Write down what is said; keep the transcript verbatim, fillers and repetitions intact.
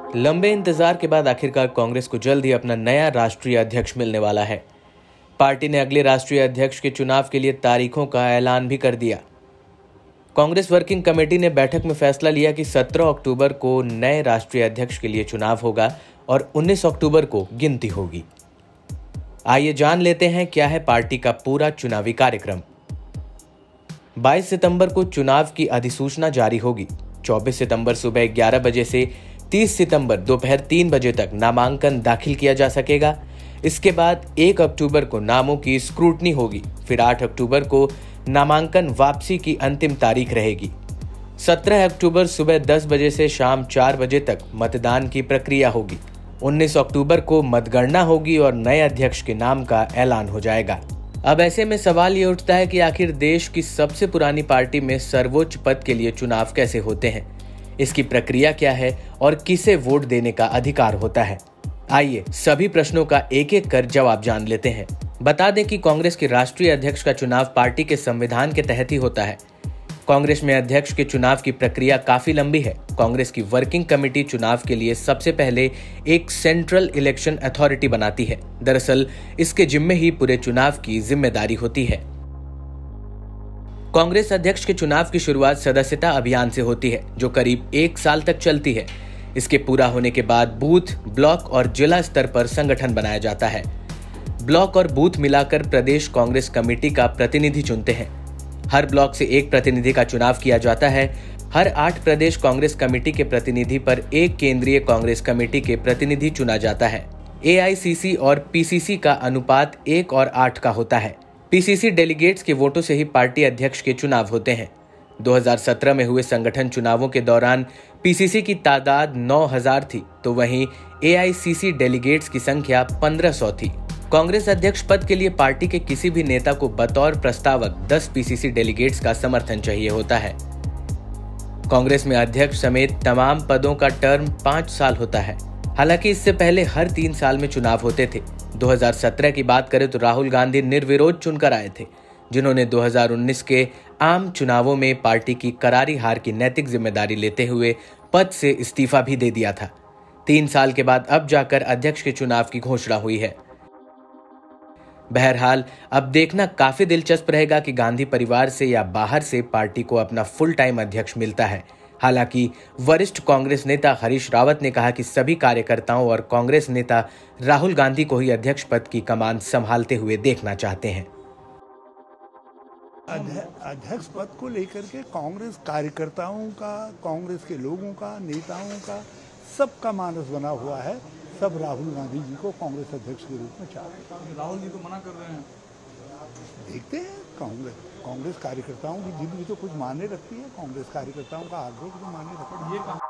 लंबे इंतजार के बाद आखिरकार कांग्रेस को जल्द ही अपना नया राष्ट्रीय अध्यक्ष मिलने वाला है। पार्टी ने अगले राष्ट्रीय अध्यक्ष के चुनाव के लिए तारीखों का ऐलान भी कर दिया। कांग्रेस वर्किंग कमेटी ने बैठक में फैसला लिया कि सत्रह अक्टूबर को नए राष्ट्रीय अध्यक्ष के लिए चुनाव होगा और उन्नीस अक्टूबर को गिनती होगी। आइए जान लेते हैं क्या है पार्टी का पूरा चुनावी कार्यक्रम। बाईस सितंबर को चुनाव की अधिसूचना जारी होगी। चौबीस सितंबर सुबह ग्यारह बजे से तीस सितंबर दोपहर तीन बजे तक नामांकन दाखिल किया जा सकेगा। इसके बाद एक अक्टूबर को नामों की स्क्रूटनी होगी। फिर आठ अक्टूबर को नामांकन वापसी की अंतिम तारीख रहेगी। सत्रह अक्टूबर सुबह दस बजे से शाम चार बजे तक मतदान की प्रक्रिया होगी। उन्नीस अक्टूबर को मतगणना होगी और नए अध्यक्ष के नाम का ऐलान हो जाएगा। अब ऐसे में सवाल ये उठता है कि आखिर देश की सबसे पुरानी पार्टी में सर्वोच्च पद के लिए चुनाव कैसे होते हैं, इसकी प्रक्रिया क्या है और किसे वोट देने का अधिकार होता है। आइए सभी प्रश्नों का एक एक कर जवाब जान लेते हैं। बता दें कि कांग्रेस के राष्ट्रीय अध्यक्ष का चुनाव पार्टी के संविधान के तहत ही होता है। कांग्रेस में अध्यक्ष के चुनाव की प्रक्रिया काफी लंबी है। कांग्रेस की वर्किंग कमेटी चुनाव के लिए सबसे पहले एक सेंट्रल इलेक्शन अथॉरिटी बनाती है। दरअसल इसके जिम्मे ही पूरे चुनाव की जिम्मेदारी होती है। कांग्रेस अध्यक्ष के चुनाव की शुरुआत सदस्यता अभियान से होती है, जो करीब एक साल तक चलती है। इसके पूरा होने के बाद बूथ, ब्लॉक और जिला स्तर पर संगठन बनाया जाता है। ब्लॉक और बूथ मिलाकर प्रदेश कांग्रेस कमेटी का प्रतिनिधि चुनते हैं। हर ब्लॉक से एक प्रतिनिधि का चुनाव किया जाता है। हर आठ प्रदेश कांग्रेस कमेटी के प्रतिनिधि पर एक केंद्रीय कांग्रेस कमेटी के प्रतिनिधि चुना जाता है। ए आई सी सी और पी सी सी का अनुपात एक और आठ का होता है। पी सी सी डेलीगेट्स के वोटों से ही पार्टी अध्यक्ष के चुनाव होते हैं। दो हज़ार सत्रह में हुए संगठन चुनावों के दौरान पी सी सी की तादाद नौ हज़ार थी, तो वहीं ए आई सी सी डेलीगेट्स की संख्या पंद्रह सौ थी। कांग्रेस अध्यक्ष पद के लिए पार्टी के किसी भी नेता को बतौर प्रस्तावक दस पी सी सी डेलीगेट्स का समर्थन चाहिए होता है। कांग्रेस में अध्यक्ष समेत तमाम पदों का टर्म पाँच साल होता है। हालांकि इससे पहले हर तीन साल में चुनाव होते थे। दो हज़ार सत्रह की बात करें तो राहुल गांधी निर्विरोध चुनकर आए थे, जिन्होंने दो हज़ार उन्नीस के आम चुनावों में पार्टी की करारी हार की नैतिक जिम्मेदारी लेते हुए पद से इस्तीफा भी दे दिया था। तीन साल के बाद अब जाकर अध्यक्ष के चुनाव की घोषणा हुई है। बहरहाल अब देखना काफी दिलचस्प रहेगा कि गांधी परिवार से या बाहर से पार्टी को अपना फुल टाइम अध्यक्ष मिलता है। हालांकि वरिष्ठ कांग्रेस नेता हरीश रावत ने कहा कि सभी कार्यकर्ताओं और कांग्रेस नेता राहुल गांधी को ही अध्यक्ष पद की कमान संभालते हुए देखना चाहते हैं। अध्यक्ष पद को लेकर के कांग्रेस कार्यकर्ताओं का, कांग्रेस के लोगों का, नेताओं का, सबका मानस बना हुआ है। सब राहुल गांधी जी को कांग्रेस अध्यक्ष के रूप में चाहते हैं। राहुल जी तो मना कर रहे हैं। देखते हैं, कांग्रेस कांग्रेस कार्यकर्ताओं की जिद भी तो कुछ मायने रखती है। कांग्रेस कार्यकर्ताओं का आग्रह भी तो मायने रखता है।